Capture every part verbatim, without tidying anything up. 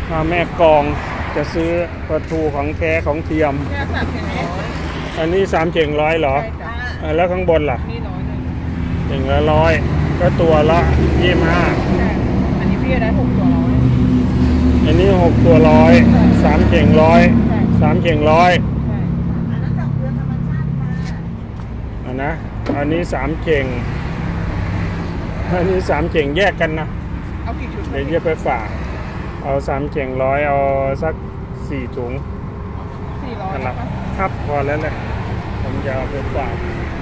มาแม่กลองจะซื้อปลาทูของแท้ของเทียมอันนี้สามเข่งร้อยเหรอแล้วข้างบนล่ะนี่ร้อยหนึ่งเข่งละร้อยก็ตัวละยี่สิบห้าอันนี้พี่ได้หกตัวร้อยอันนี้หกตัวร้อยสามเข่งร้อยสามเข่งร้อยอันนะอันนี้สามเข่งอันนี้สามเข่งแยกกันนะเอากี่ชุดเดี๋ยวจะไปฝากเอาสามเข่งร้อยเอาสักสี่ถุงสี่ร้อยครับพอแล้วแหละผมจะเอาไปฝาก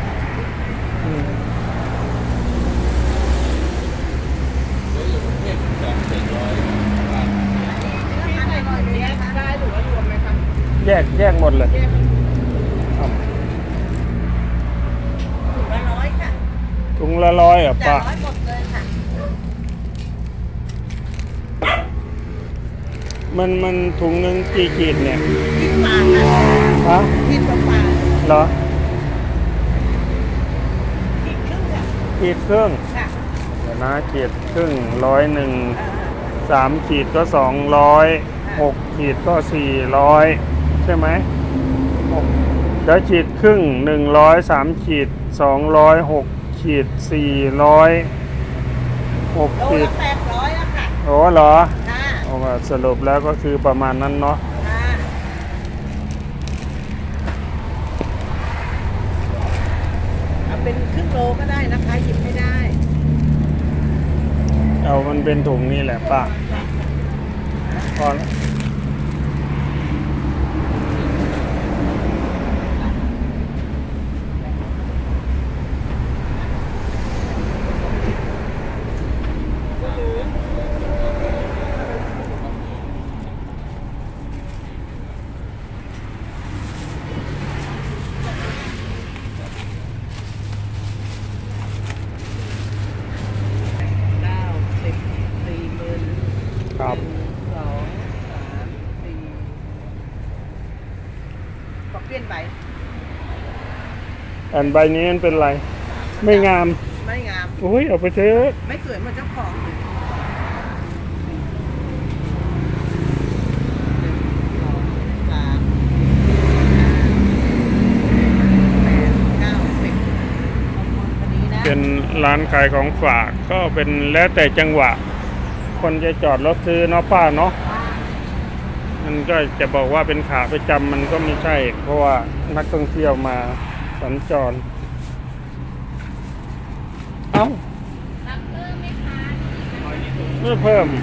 แยกแยกหมดเลยถุงละร้อยค่ะถุงละร้อยอ่ะป้าหมดเลยค่ะมันมันถุงหนึ่งกี่ขีดเนี่ยขีดปากนะฮะขีดปากเหรอขีดครึ่งค่ะขีดครึ่งค่ะเดี๋ยวนะขีดครึ่งร้อยหนึ่งสามขีดก็สองร้อยหกขีดก็สี่ร้อยใช่ไหมเดี๋ยวขีดครึ่งหนึ่งร้อยสามขีดสองร้อยหกขีดสี่ร้อยหกขีดแปดร้อยแล้วค่ะโอ้เหรอโอ้สรุปแล้วก็คือประมาณนั้นเนาะเอาเป็นครึ่งโลก็ได้นะคะหยิบไม่ได้เอามันเป็นถุงนี่แหละป้าพอแล้วครับสองสามสี่ขอเปลี่ยนใบอันใบนี้มันเป็นไรไม่งามไม่งามโอ้ยเอาไปเถอะไม่สวยเหมือนเจ้าของเป็นร้านขายของฝากก็เป็นแล้วแต่จังหวะคนจะจอดรถซื้อเนาะป้าเนาะมันก็จะบอกว่าเป็นขาประจำมันก็ไม่ใช่เพราะว่านักท่องเที่ยวมาสัญจรเอ้าเมื่อเพิ่ม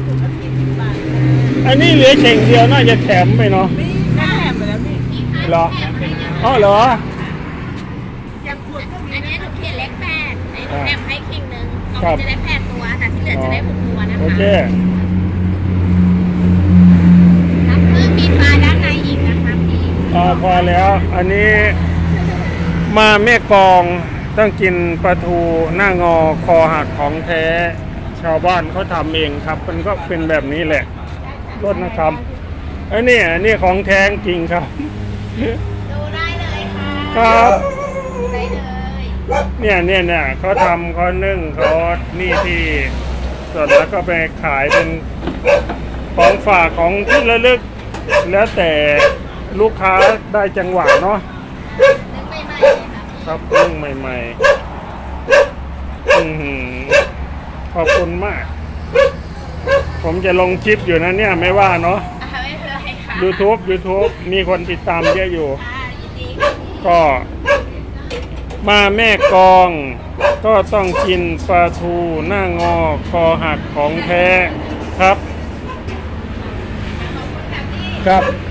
อันนี้เหลือเข่งเดียวน่าจะแถมไปเนาะแถมไปแล้วพี่เหรออ๋อเหรออันนี้หนูเขียนเลขแปดไอ้หนูแถมให้เข่งหนึ่งเขาจะได้แปดตัวแต่ที่เหลือจะได้หกตัวนะคะโอเครับเพิ่มมีปลาด้านในอีกนะคะพี่อ๋อพอแล้วอันนี้มาแม่กลองต้องกินปลาทูหน้างอคอหักของแท้ชาวบ้านเขาทำเองครับมันก็เป็นแบบนี้แหละรสนะครับอันนี้อันนี้ของแท้จริงครับดูได้เลยค่ะครับได้เลยเนี่ยเนี่ยเนี่ยเขาทำเขานึ่งเขานี่ที่ส่วนแล้วก็ไปขายเป็นของฝากของที่ระลึกแล้วแต่ลูกค้าได้จังหวะเนาะครับเพิ่งใหม่ๆอืมขอบคุณมากผมจะลงคลิปอยู่นะเนี่ยไม่ว่าเนาะ YouTube YouTube มีคนติดตามเยอะอยู่ก็มาแม่กลองก็ต้องกินปลาทูหน้างอคอหักของแท้ครับครับ